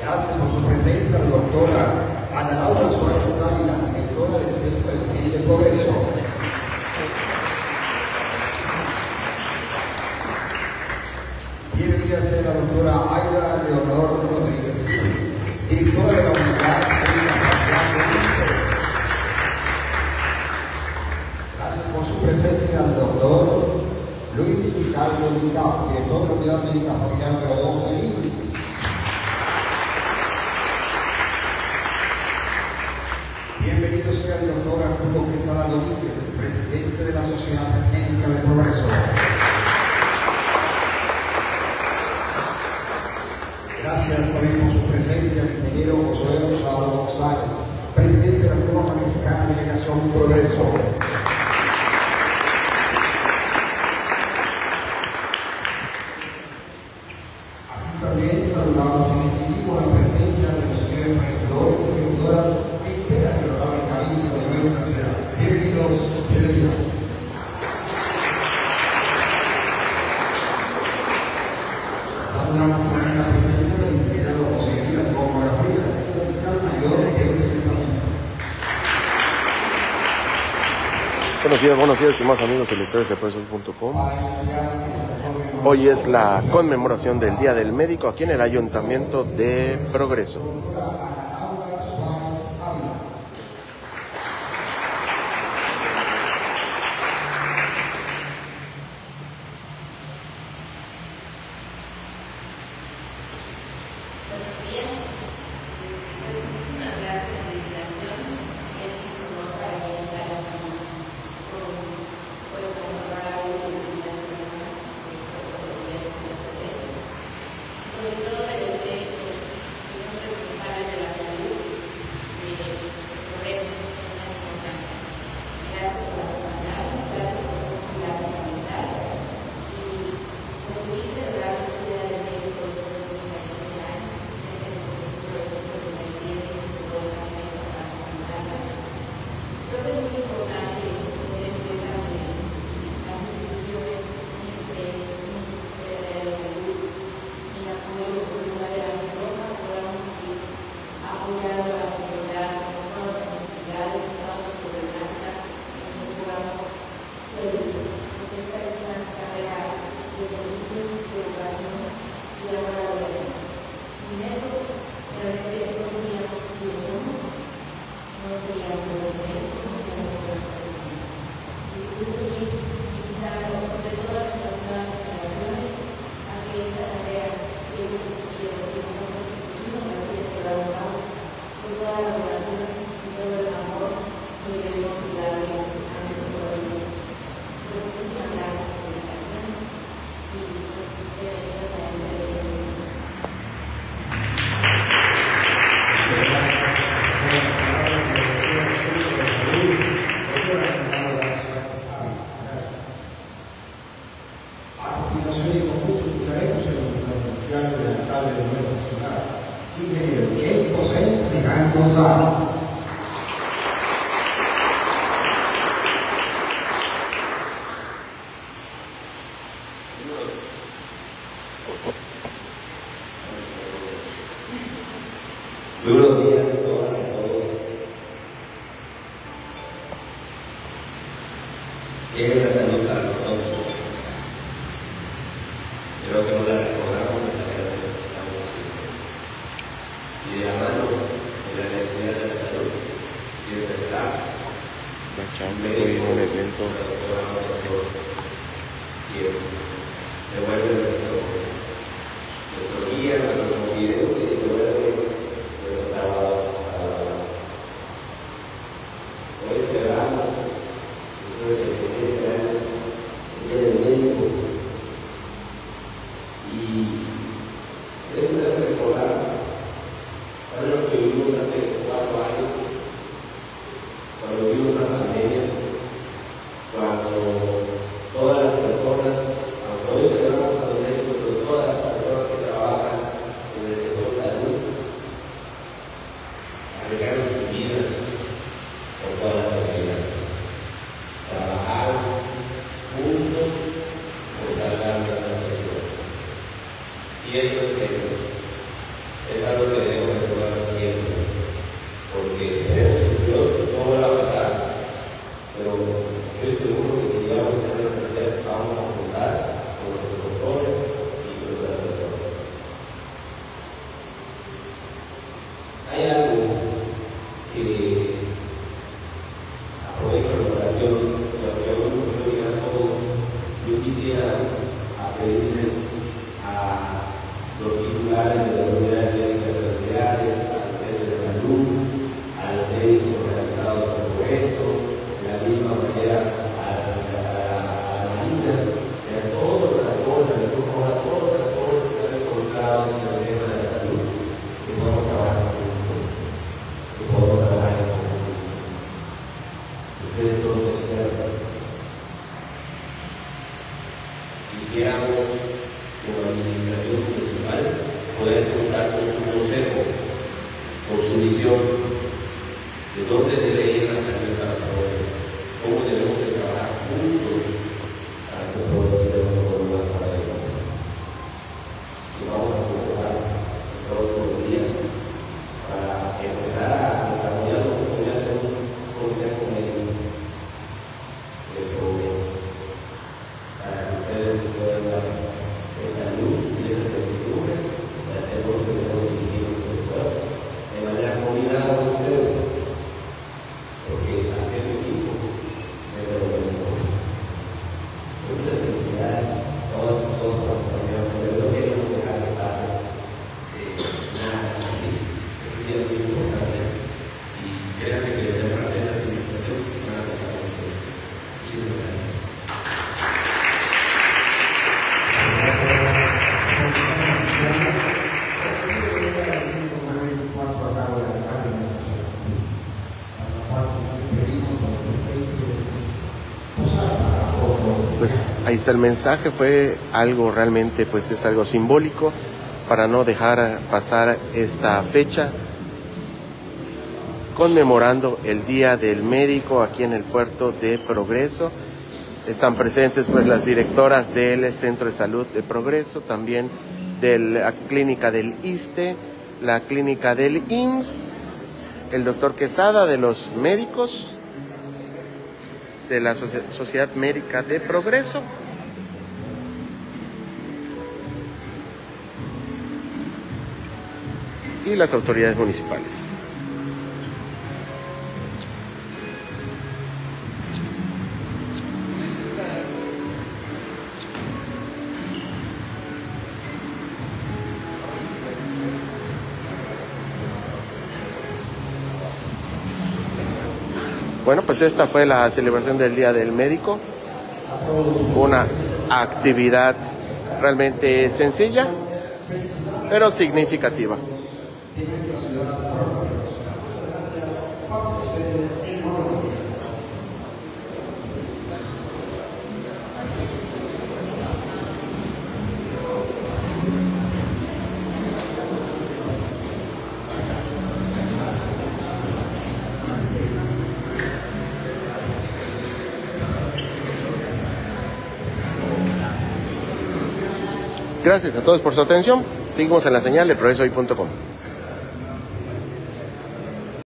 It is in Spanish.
Gracias por su presencia, la doctora Ana Laura Suárez Dávila, directora del Centro de Salud de Progreso. Bienvenida sea la doctora Aida Leonor Rodríguez, directora de la Unidad Clínica Familiar de ISSSTE. Gracias por su presencia al doctor Luis Ricardo Licao, director de la Unidad Médica Familiar número 2 de IMSS. Bienvenido sea el doctor Arturo Quesada Domínguez, presidente de la Sociedad Médica de Progreso. Gracias también por su presencia el ingeniero Josué Rosado González, presidente de la Cruz Roja Mexicana Delegación Progreso. Así también saludamos y distinguimos la presencia de los señores regidores y regidoras que integran el honorable cabildo de nuestra ciudad. Bienvenidos, bienvenidas. Saludamos también la presencia del licenciado José Díaz Gómez Frías, oficial mayor de este ayuntamiento. Buenos días, estimados amigos y lectores de Progreso.com. Hoy es la conmemoración del Día del Médico aquí en el Ayuntamiento de Progreso. Muy buenos días a todas y a todos. ¿Qué es la salud para nosotros? Creo que no la recordamos hasta que la necesitamos. Y de la mano de la necesidad de la salud siempre está el médico, el doctor, quien se vuelve nuestro guía, nuestro confidente y se vuelve nuestro salvador. Hoy celebramos los 87 años el Día del Médico y es una vez recordar algo que vivimos hace 4 años, cuando vivimos la pandemia, cuando todas las personas, aunque hoy celebramos a los médicos, pero todas las personas que trabajan en el sector salud arriesgaron su vida por toda la sociedad. Trabajar juntos por salvar a la sociedad. Y eso es menos. Es algo que debemos recordar siempre, porque esperemos que Dios no vuelva a pasar, pero estoy seguro que si llegamos a tener que hacer, vamos a contar con los protectores y con los adaptadores. Hay algo que aprovecho la ocasión, y aunque hoy no puedo llegar a todos, yo quisiera pedirles a los titulares de las unidades médicas familiares, a los centros de salud, a los médicos organizados por Progreso, de la misma manera a la Marina, y a todos los actores del grupo, a todos los actores que están involucrados en el tema de la salud, que podamos trabajar juntos, que podamos trabajar en conjunto. Ustedes son los expertos. Quisiéramos, como administración municipal, poder contar con su consejo, con su visión de dónde debe ir la salud para Progreso, cómo debemos de trabajar juntos para que Progreso sea un poco más para adelante. Y vamos a convocar los próximos días para empezar a desarrollar lo que podría ser un consejo médico de Progreso, para que ustedes puedan dar esta luz y esa certidumbre de hacer lo que debemos dirigir nuestros esfuerzos de manera combinada con ustedes, porque haciendo equipo siempre lo vemos. Muchas felicidades, todos los compañeros, pero no queríamos dejar que pase nada así. Es un día muy importante y créanme que de parte de la administración van a contar con nosotros. Muchísimas gracias. Pues ahí está el mensaje, fue algo realmente, pues es algo simbólico para no dejar pasar esta fecha, conmemorando el Día del Médico aquí en el puerto de Progreso. Están presentes pues las directoras del Centro de Salud de Progreso, también de la clínica del ISSSTE, la clínica del IMSS, el doctor Quesada de los médicos, de la Sociedad Médica de Progreso, y las autoridades municipales. Bueno, pues esta fue la celebración del Día del Médico, una actividad realmente sencilla, pero significativa. Gracias a todos por su atención. Seguimos en la señal de progresohoy.com.